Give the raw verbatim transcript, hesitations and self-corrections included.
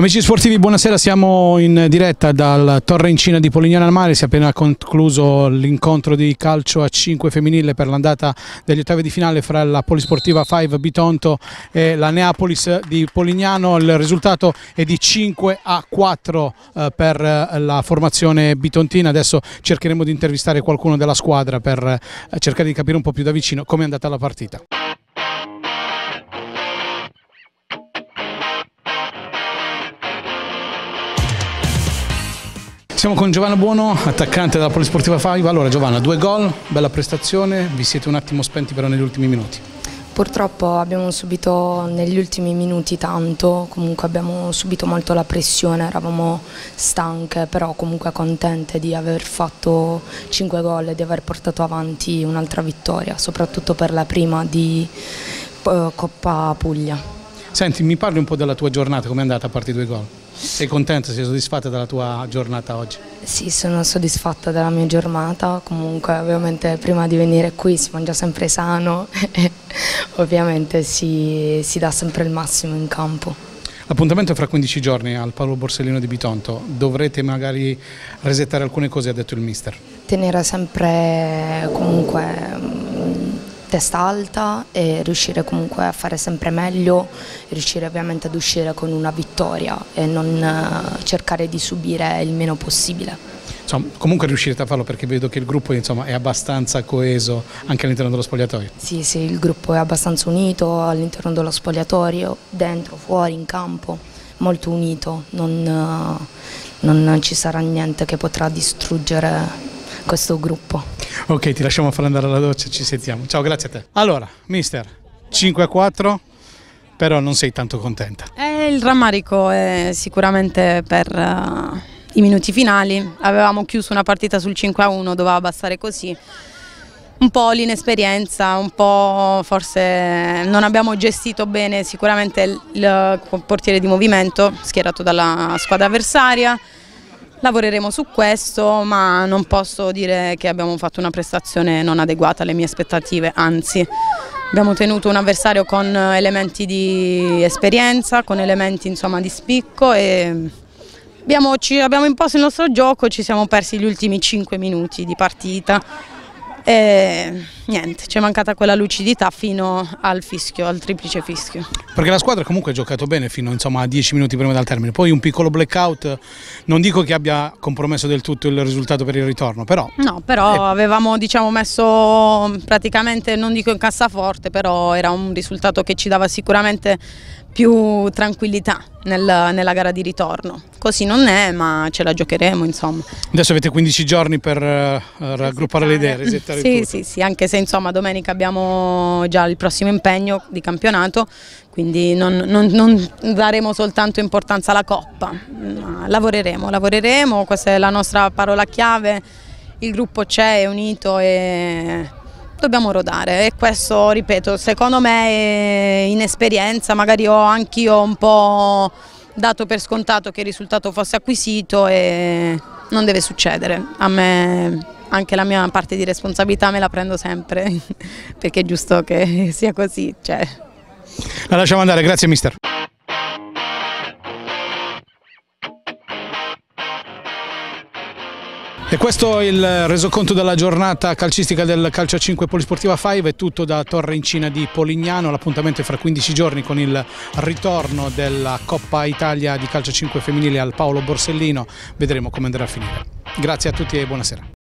Amici sportivi, buonasera, siamo in diretta dal Torre Incina di Polignano al Mare. Si è appena concluso l'incontro di calcio a cinque femminile per l'andata degli ottavi di finale fra la Polisportiva cinque Bitonto e la Neapolis di Polignano. Il risultato è di cinque a quattro per la formazione bitontina. Adesso cercheremo di intervistare qualcuno della squadra per cercare di capire un po' più da vicino come è andata la partita. Siamo con Giovanna Buono, attaccante della Polisportiva cinque. Allora Giovanna, due gol, bella prestazione, vi siete un attimo spenti però negli ultimi minuti? Purtroppo abbiamo subito negli ultimi minuti tanto, comunque abbiamo subito molto la pressione, eravamo stanche, però comunque contente di aver fatto cinque gol e di aver portato avanti un'altra vittoria, soprattutto per la prima di Coppa Puglia. Senti, mi parli un po' della tua giornata, come è andata a parte i due gol? Sei contenta, sei soddisfatta della tua giornata oggi? Sì, sono soddisfatta della mia giornata, comunque ovviamente prima di venire qui si mangia sempre sano e ovviamente si, si dà sempre il massimo in campo. L'appuntamento è fra quindici giorni al Paolo Borsellino di Bitonto, dovrete magari resettare alcune cose, ha detto il mister. Tenere sempre comunque testa alta e riuscire comunque a fare sempre meglio, riuscire ovviamente ad uscire con una vittoria e non cercare di subire il meno possibile. Insomma, comunque riuscirete a farlo perché vedo che il gruppo insomma, è abbastanza coeso anche all'interno dello spogliatoio. Sì, sì, il gruppo è abbastanza unito all'interno dello spogliatoio, dentro, fuori, in campo, molto unito, non, non ci sarà niente che potrà distruggere questo gruppo. Ok, ti lasciamo fare andare alla doccia, ci sentiamo. Ciao, grazie a te. Allora, mister, cinque a quattro, però non sei tanto contenta. Eh, il rammarico è sicuramente per uh, i minuti finali. Avevamo chiuso una partita sul cinque a uno, doveva bastare così. Un po' l'inesperienza, un po' forse non abbiamo gestito bene sicuramente il, il portiere di movimento schierato dalla squadra avversaria. Lavoreremo su questo, ma non posso dire che abbiamo fatto una prestazione non adeguata alle mie aspettative, anzi abbiamo tenuto un avversario con elementi di esperienza, con elementi insomma di spicco e abbiamo, ci, abbiamo imposto il nostro gioco, ci siamo persi gli ultimi cinque minuti di partita e niente, ci è mancata quella lucidità fino al fischio, al triplice fischio. Perché la squadra comunque ha giocato bene fino insomma, a dieci minuti prima del termine, poi un piccolo blackout, non dico che abbia compromesso del tutto il risultato per il ritorno, però... No, però è... avevamo diciamo, messo praticamente, non dico in cassaforte, però era un risultato che ci dava sicuramente più tranquillità nel, nella gara di ritorno. Così non è, ma ce la giocheremo insomma. Adesso avete quindici giorni per uh, raggruppare le idee, resettare sì, tutto. Sì, sì, anche se insomma domenica abbiamo già il prossimo impegno di campionato, quindi non, non, non daremo soltanto importanza alla Coppa, ma lavoreremo, lavoreremo, questa è la nostra parola chiave, il gruppo c'è, è unito e... dobbiamo rodare e questo, ripeto, secondo me è inesperienza, magari ho anch'io un po' dato per scontato che il risultato fosse acquisito e non deve succedere. A me anche la mia parte di responsabilità me la prendo sempre perché è giusto che sia così. Cioè. La lasciamo andare, grazie mister. E questo è il resoconto della giornata calcistica del calcio a cinque Polisportiva cinque, è tutto da Torre Incina di Polignano, l'appuntamento è fra quindici giorni con il ritorno della Coppa Italia di calcio a cinque femminile al Paolo Borsellino, vedremo come andrà a finire. Grazie a tutti e buonasera.